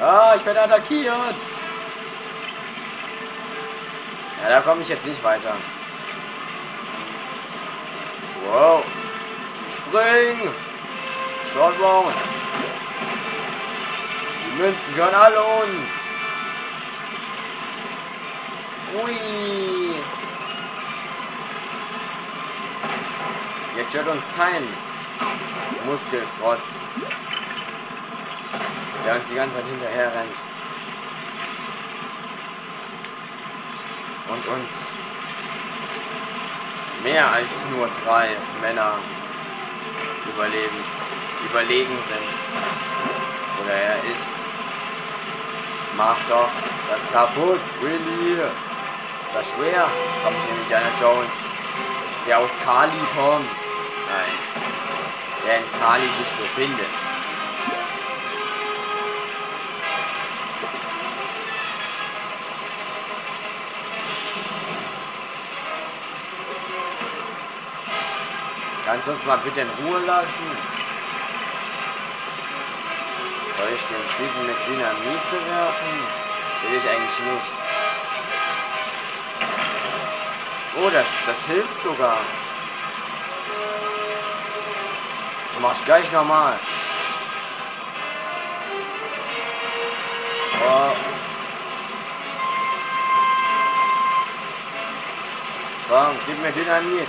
Ah, ich werde attackiert. Ja, da komme ich jetzt nicht weiter. Wow. Spring. Shortbound. Die Münzen gehören alle uns. Ui. Jetzt stört uns kein Muskelprotz, der uns die ganze Zeit hinterher rennt. Und uns mehr als nur 3 Männer überlegen sind. Oder er ist. Mach doch das kaputt, Willy. Ist das schwer? Kommt hier Indiana Jones, der aus Kali kommt. Nein, der in Kali sich befindet. Kannst du uns mal bitte in Ruhe lassen? Soll ich den Typen mit Dynamit bewerfen? Will ich eigentlich nicht. Oh, das hilft sogar. Das mach ich gleich nochmal. Oh. Komm, gib mir Dynamit.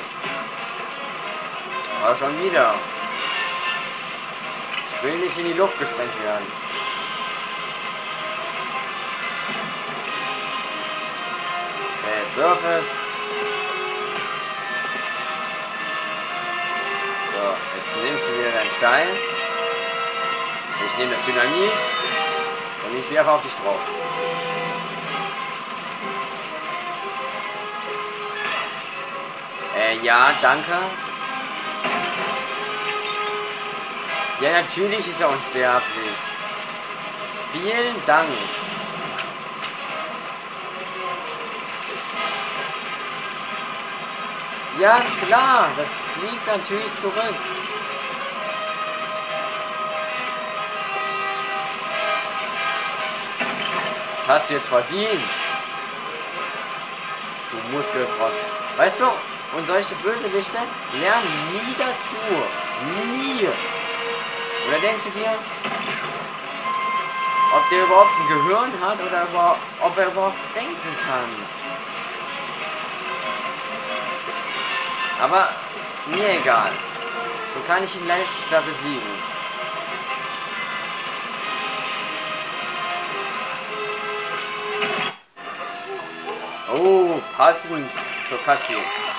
Aber schon wieder. Ich will nicht in die Luft gesprengt werden. Okay, wirf es. So, jetzt nimmst du dir deinen Stein. Ich nehme das Dynamit und ich werfe auf dich drauf. Ja, danke. Ja, natürlich ist er unsterblich. Vielen Dank. Ja, ist klar. Das fliegt natürlich zurück. Das hast du jetzt verdient. Du Muskelprotz. Weißt du, und solche Bösewichte lernen nie dazu. Nie. Oder denkst du dir, ob der überhaupt ein Gehirn hat oder ob er überhaupt denken kann? Aber mir egal. So kann ich ihn leichter besiegen. Oh, passend zur Cutscene.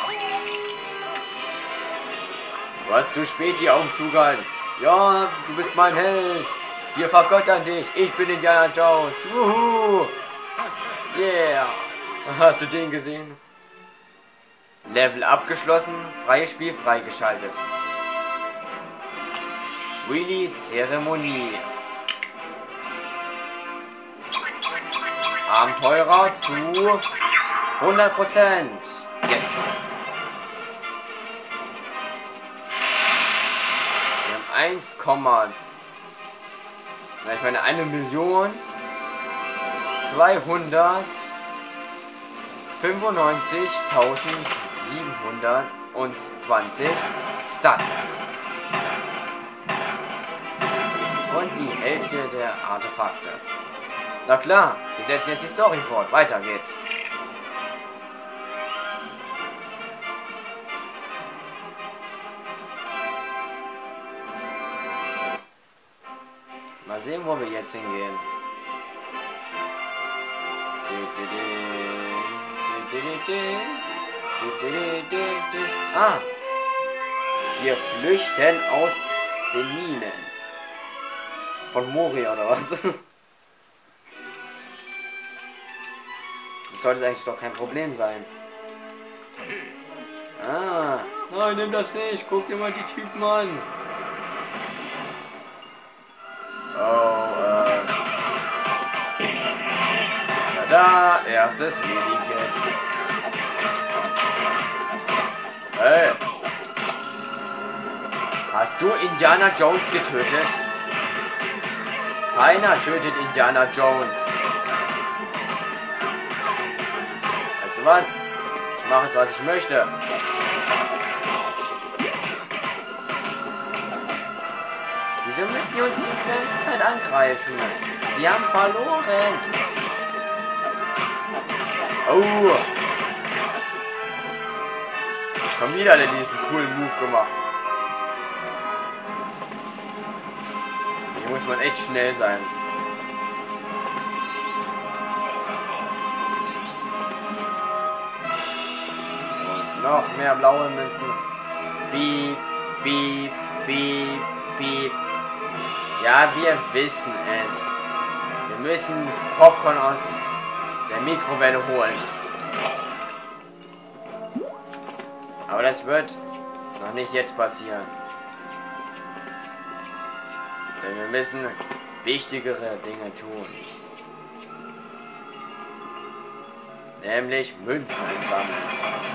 Du hast zu spät die Augen zugehalten. Ja, du bist mein Held. Wir vergöttern dich. Ich bin Indiana Jones. Wuhu. Yeah. Hast du den gesehen? Level abgeschlossen. Freies Spiel freigeschaltet. Willy Zeremonie. Abenteurer zu 100%. Yes. Wir haben 1.995.720 Stats. Und die Hälfte der Artefakte. Na klar, wir setzen jetzt die Story fort. Weiter geht's. Mal sehen, wo wir jetzt hingehen. Ah! Wir flüchten aus den Minen. Von Moria oder was? Das sollte eigentlich doch kein Problem sein. Ah! Nein, nimm das nicht! Guck dir mal die Typen an! Oh, da, erstes Medikit. Hey! Hast du Indiana Jones getötet? Keiner tötet Indiana Jones. Weißt du was? Ich mache jetzt, was ich möchte. Wieso müssen die uns die ganze Zeit angreifen? Sie haben verloren. Oh. Schon wieder hat er diesen coolen Move gemacht. Hier muss man echt schnell sein. Und noch mehr blaue Münzen. Piep, piep, piep, piep. Ja, wir wissen es. Wir müssen Popcorn aus der Mikrowelle holen. Aber das wird noch nicht jetzt passieren. Denn wir müssen wichtigere Dinge tun. Nämlich Münzen einsammeln.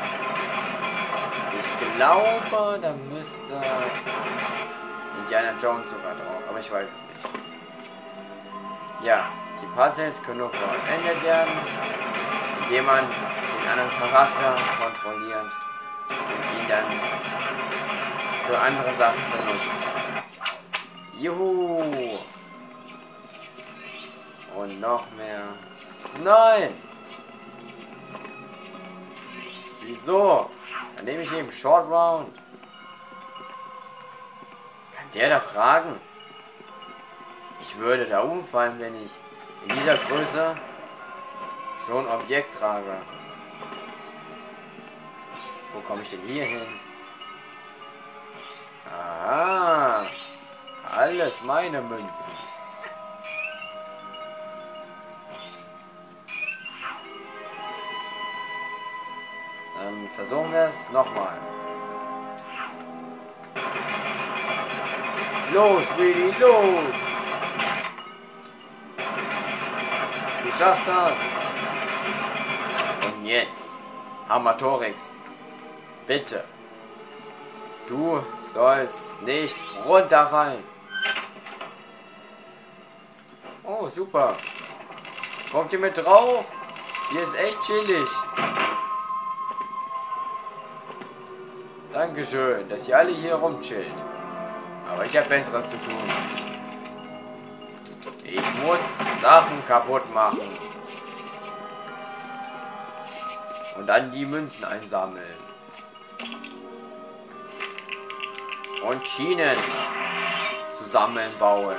Ich glaube, da müsste Indiana Jones sogar drauf, aber ich weiß es nicht. Ja, die Puzzles können nur vollendet werden, indem man den anderen Charakter kontrolliert und ihn dann für andere Sachen benutzt. Juhu! Und noch mehr. Nein! Wieso? Dann nehme ich eben Short Round. Kann der das tragen? Ich würde da umfallen, wenn ich in dieser Größe so ein Objekt trage. Wo komme ich denn hier hin? Aha! Alles meine Münzen. Dann versuchen wir es nochmal. Los, Willy, los! Du schaffst das! Und jetzt, Hammertorix, bitte, du sollst nicht runterfallen. Oh, super. Kommt ihr mit drauf? Hier ist echt chillig. Dankeschön, dass ihr alle hier rumchillt. Aber ich habe Besseres zu tun. Ich muss Sachen kaputt machen. Und dann die Münzen einsammeln. Und Schienen zusammenbauen.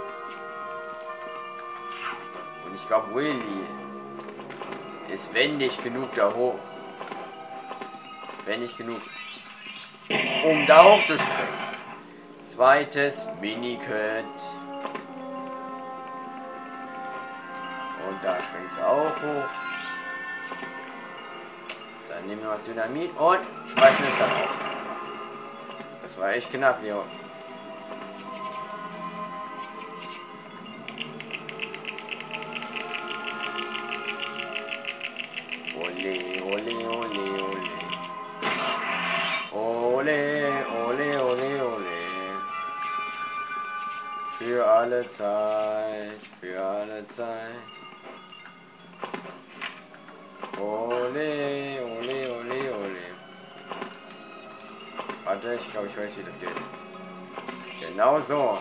Und ich glaube, Willy ist wendig genug da hoch. Wendig genug, um da hochzuspringen. Zweites Minicut. Und da springst du auch hoch. Dann nehmen wir was Dynamit und schmeißen es dann auf. Das war echt knapp, Leo. Ole, ole, ole, ole. Ole, ole, ole, ole. Für alle Zeit, für alle Zeit. Ole, ole, ole, ole. Warte, ich glaube, ich weiß, wie das geht. Genau so.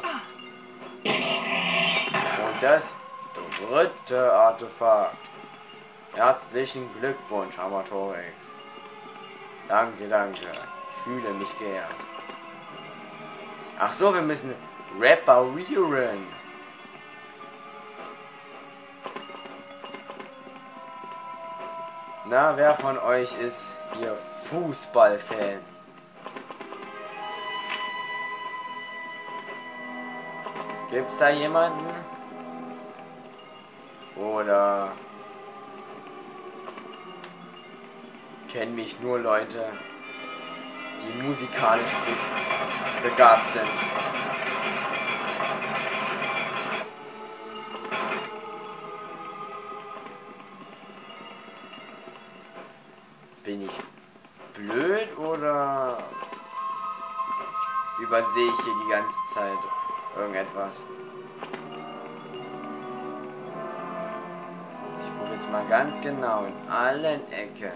Und das dritte Artefakt. Herzlichen Glückwunsch, Hammertorix. Danke, danke. Ich fühle mich geehrt. Ach so, wir müssen reparieren. Na, wer von euch ist hier Fußballfan? Gibt's da jemanden? Oder kennen mich nur Leute, die musikalisch begabt sind? Bin ich blöd oder übersehe ich hier die ganze Zeit irgendetwas? jetzt mal ganz genau in allen Ecken.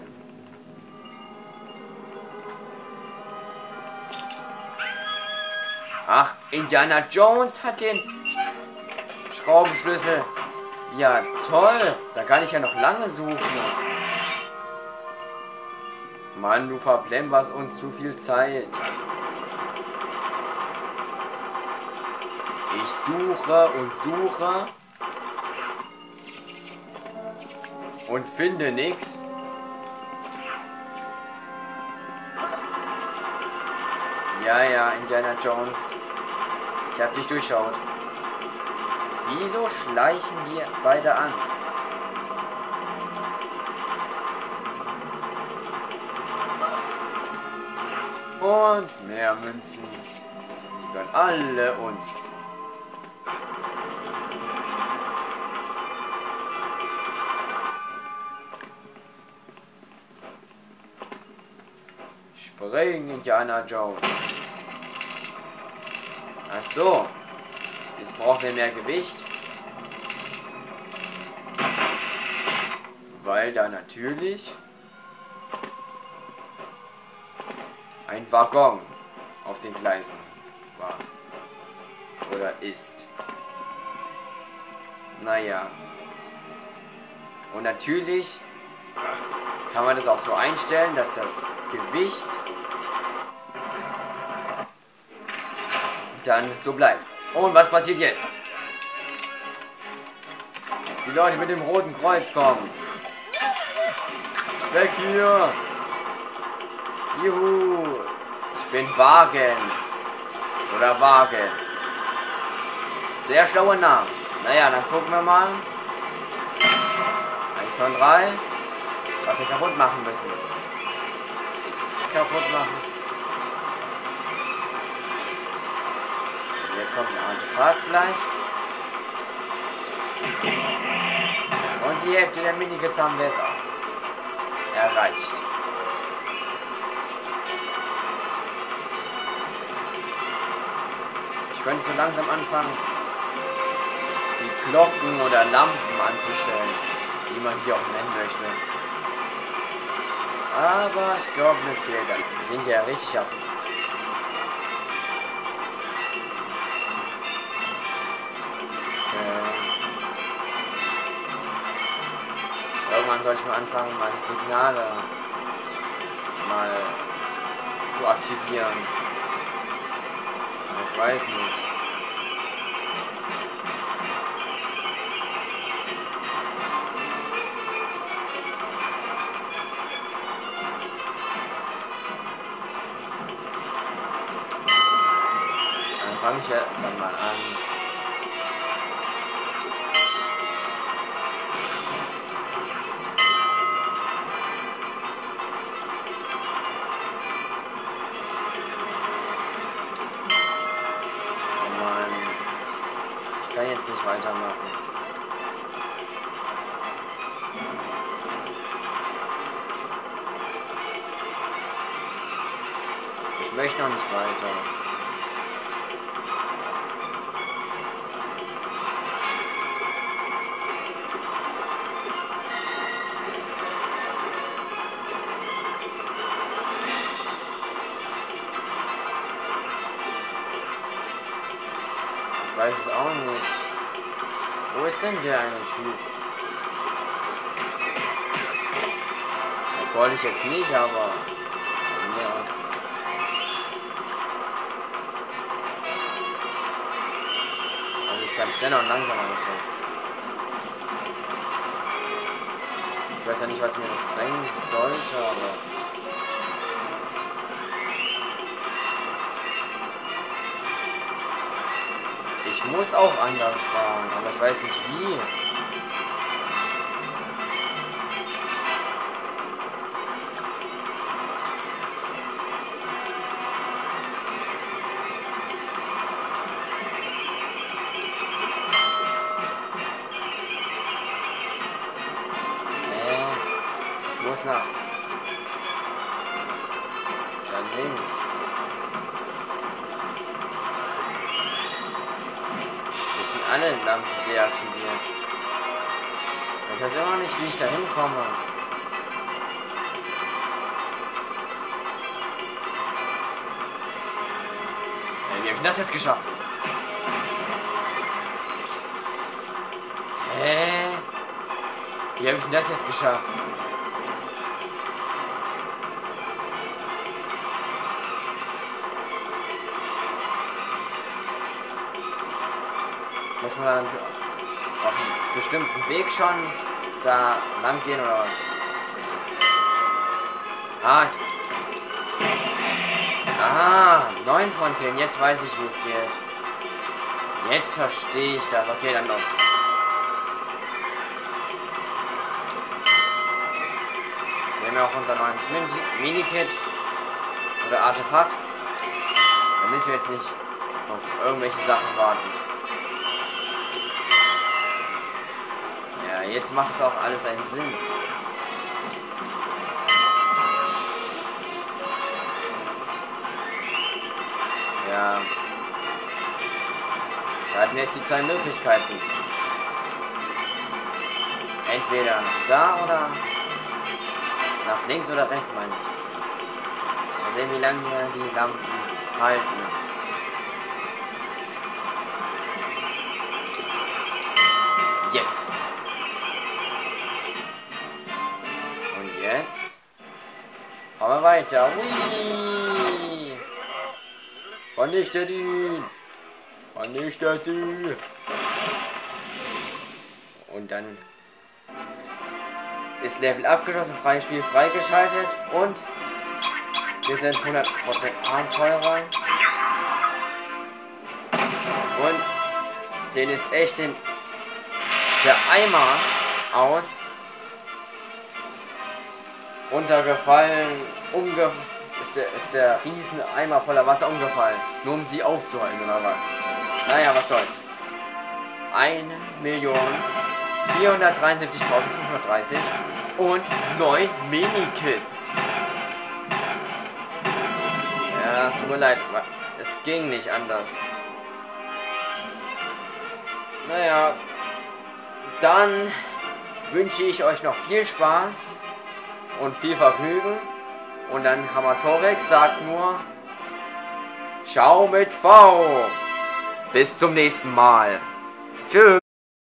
Ach, Indiana Jones hat den Schraubenschlüssel. Ja, toll. Da kann ich ja noch lange suchen. Mann, du verplemperst uns zu viel Zeit. Ich suche und suche und finde nichts. Ja, Indiana Jones. Ich hab dich durchschaut. Wieso schleichen die beide an? Und mehr Münzen. Die gehören alle uns. Spring, Indiana Jones. Ach so. Jetzt brauchen wir mehr Gewicht. Weil da natürlich ein Waggon auf den Gleisen war. Oder ist. Naja. Und natürlich kann man das auch so einstellen, dass das Gewicht dann so bleibt. Und was passiert jetzt? Die Leute mit dem roten Kreuz kommen. Weg hier! Juhu! Ich bin Wagen. Oder Wagen. Sehr schlaue Namen. Naja, dann gucken wir mal. 1, 2, 3. Was wir kaputt machen müssen. Kaputt machen. Jetzt kommt ein Artefakt gleich. Und die Hälfte der Minikits haben wir jetzt auch erreicht. Ich könnte so langsam anfangen, die Glocken oder Lampen anzustellen, wie man sie auch nennen möchte. Aber ich glaube, mir fehlt das. Wir sind ja richtig auf. Irgendwann soll ich mal anfangen, meine Signale mal zu aktivieren. Ich weiß nicht. Dann fange ich ja dann mal an. Ich kann jetzt nicht weitermachen. Ich möchte noch nicht weiter. Ich weiß es auch nicht. Wo ist denn der eine Typ? Das wollte ich jetzt nicht, aber... Ja. Also ich kann schneller und langsamer anstellen. Ich weiß ja nicht, was mir das bringen sollte, aber... Ich muss auch anders fahren, aber ich weiß nicht wie. Ich muss nach da links. Alle Lampen deaktiviert. Ich weiß immer noch nicht, wie ich da hinkomme. Wie habe ich das jetzt geschafft? Hä? Wie habe ich denn das jetzt geschafft? Muss man dann auf einen bestimmten Weg schon da lang gehen oder was? Ah, 9 von 10. Jetzt weiß ich, wie es geht. Jetzt verstehe ich das. Okay, dann los. Wir haben ja auch unser neues Mini-Kit oder Artefakt. Da müssen wir jetzt nicht auf irgendwelche Sachen warten. Ja, jetzt macht es auch alles einen Sinn. Ja. Wir hatten jetzt die zwei Möglichkeiten. Entweder nach da oder nach links oder rechts, meine ich. Mal sehen, wie lange wir die Lampen halten. Yes! Und jetzt fahren wir weiter. Hui! Vernichtet ihn! Vernichtet sie! Und dann ist Level abgeschlossen, freies Spiel freigeschaltet und wir sind 100% Abenteurer. Und den ist echt der Eimer aus runtergefallen, ist der riesen Eimer voller Wasser umgefallen, nur um sie aufzuhalten oder was. Naja, was soll's. 1.473.530 und 9 Mini-Kits. Ja, es tut mir leid, es ging nicht anders. Naja, dann wünsche ich euch noch viel Spaß und viel Vergnügen. Und dann Hamatorex sagt nur Ciao mit V. Bis zum nächsten Mal. Tschüss.